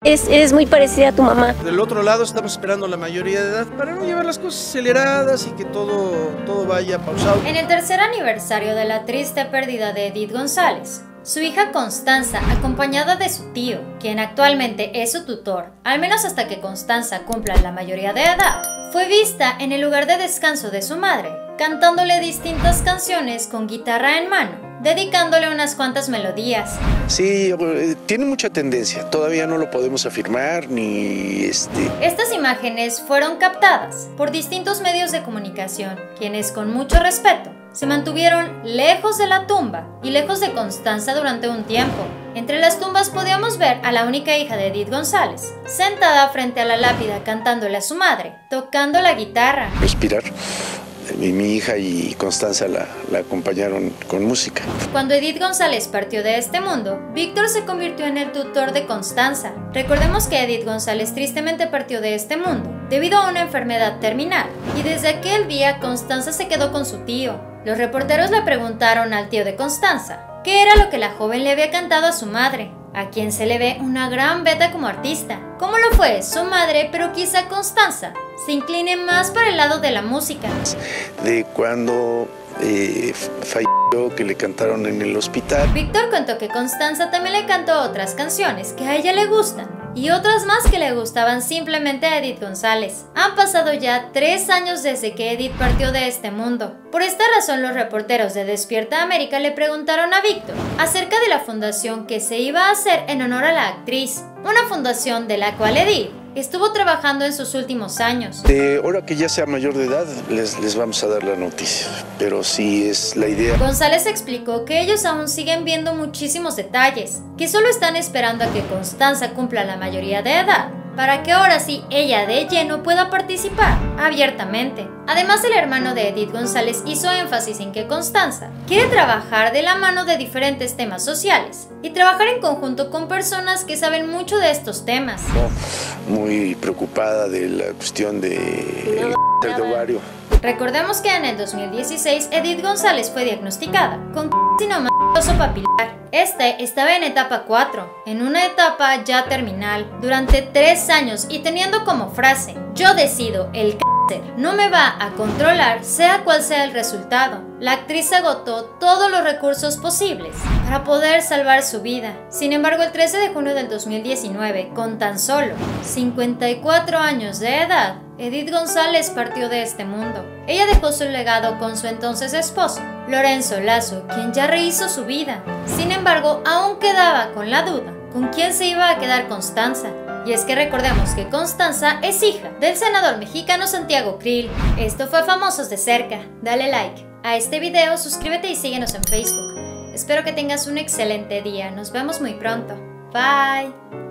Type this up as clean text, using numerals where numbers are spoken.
Eres muy parecida a tu mamá. Del otro lado estamos esperando la mayoría de edad para no llevar las cosas aceleradas y que todo vaya pausado. En el tercer aniversario de la triste pérdida de Edith González, su hija Constanza, acompañada de su tío, quien actualmente es su tutor, al menos hasta que Constanza cumpla la mayoría de edad, fue vista en el lugar de descanso de su madre, cantándole distintas canciones con guitarra en mano, dedicándole unas cuantas melodías. Sí, tiene mucha tendencia, todavía no lo podemos afirmar ni Estas imágenes fueron captadas por distintos medios de comunicación, quienes con mucho respeto se mantuvieron lejos de la tumba y lejos de Constanza durante un tiempo. Entre las tumbas podíamos ver a la única hija de Edith González, sentada frente a la lápida cantándole a su madre, tocando la guitarra. Respirar. Mi hija y Constanza la acompañaron con música. Cuando Edith González partió de este mundo, Víctor se convirtió en el tutor de Constanza. Recordemos que Edith González tristemente partió de este mundo debido a una enfermedad terminal, y desde aquel día Constanza se quedó con su tío. Los reporteros le preguntaron al tío de Constanza qué era lo que la joven le había cantado a su madre, a quien se le ve una gran veta como artista. ¿Cómo lo fue su madre, pero quizá Constanza se incline más para el lado de la música? De cuando falleció, que le cantaron en el hospital. Víctor contó que Constanza también le cantó otras canciones que a ella le gustan y otras más que le gustaban simplemente a Edith González. Han pasado ya 3 años desde que Edith partió de este mundo. Por esta razón, los reporteros de Despierta América le preguntaron a Víctor acerca de la fundación que se iba a hacer en honor a la actriz, una fundación de la cual Edith estuvo trabajando en sus últimos años. Ahora que ya sea mayor de edad, les vamos a dar la noticia, pero sí es la idea. González explicó que ellos aún siguen viendo muchísimos detalles, que solo están esperando a que Constanza cumpla la mayoría de edad, para que ahora sí ella de lleno pueda participar abiertamente. Además, el hermano de Edith González hizo énfasis en que Constanza quiere trabajar de la mano de diferentes temas sociales y trabajar en conjunto con personas que saben mucho de estos temas. Muy preocupada de la cuestión del ovario. Recordemos que en el 2016 Edith González fue diagnosticada con carcinoma papilar. Este estaba en etapa 4, en una etapa ya terminal, durante 3 años y teniendo como frase: yo decido, el cáncer no me va a controlar, sea cual sea el resultado. La actriz agotó todos los recursos posibles para poder salvar su vida. Sin embargo, el 13 de junio del 2019, con tan solo 54 años de edad, Edith González partió de este mundo. Ella dejó su legado con su entonces esposo, Lorenzo Lazo, quien ya rehizo su vida. Sin embargo, aún quedaba con la duda con quién se iba a quedar Constanza. Y es que recordemos que Constanza es hija del senador mexicano Santiago Krill. Esto fue Famosos de Cerca. Dale like a este video, suscríbete y síguenos en Facebook. Espero que tengas un excelente día. Nos vemos muy pronto. Bye.